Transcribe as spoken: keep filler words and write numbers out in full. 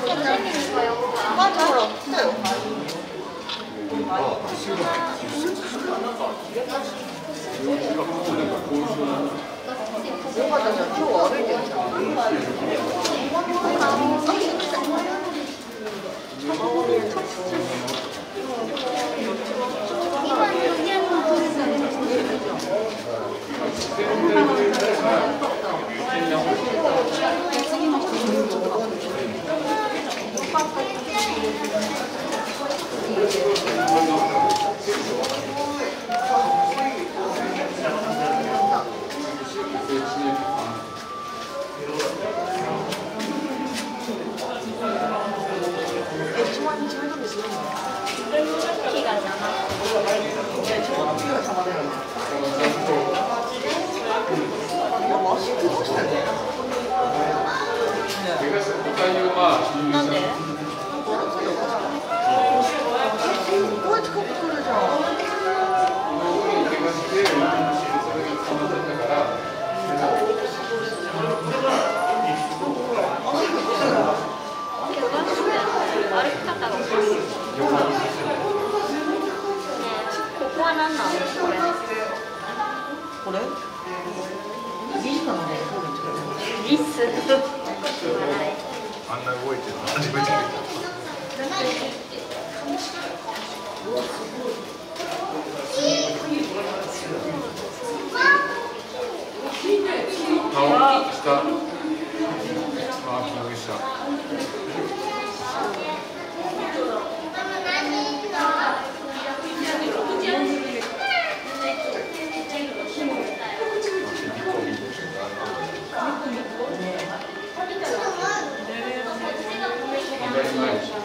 맞아, 그래. 없어요. 뭐 같아요? 저 어릴 때なんで？どうやってここ来るじゃん。歩き方がおかしい。ここは何なの？これ。これ？リスなのね。リス。 あんな動いてるの初めて見た。顔下。あ、左下。左前。